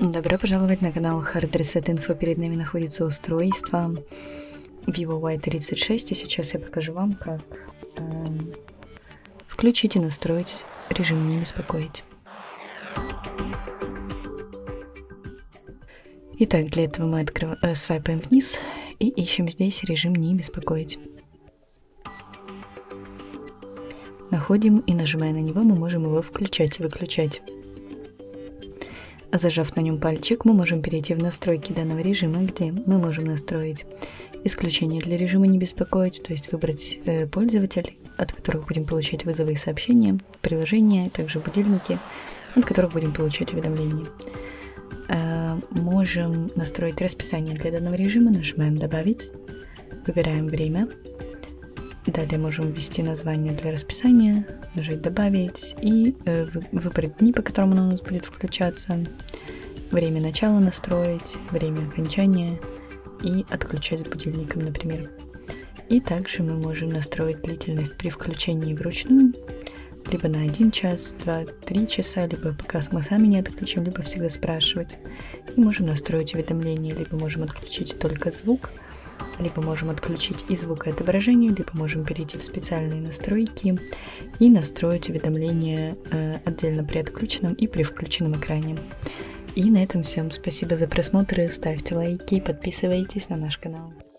Добро пожаловать на канал Hard Reset Info. Перед нами находится устройство Vivo Y36, и сейчас я покажу вам, как включить и настроить режим «Не беспокоить». Итак, для этого мы свайпаем вниз и ищем здесь режим «Не беспокоить». Находим и, нажимая на него, мы можем его включать и выключать. Зажав на нем пальчик, мы можем перейти в настройки данного режима, где мы можем настроить исключение для режима «Не беспокоить», то есть выбрать пользователей, от которых будем получать вызовы и сообщения, приложения, также будильники, от которых будем получать уведомления. Можем настроить расписание для данного режима, нажимаем «Добавить», выбираем время. Далее можем ввести название для расписания, нажать «Добавить» и выбрать дни, по которым оно у нас будет включаться, время начала настроить, время окончания и отключать будильником, например. И также мы можем настроить длительность при включении вручную, либо на 1 час, 2, 3 часа, либо пока мы сами не отключим, либо всегда спрашивать. И можем настроить уведомления, либо можем отключить только звук, либо можем отключить и звукоотображение, либо можем перейти в специальные настройки и настроить уведомления отдельно при отключенном и при включенном экране. И на этом всем спасибо за просмотр, ставьте лайки, подписывайтесь на наш канал.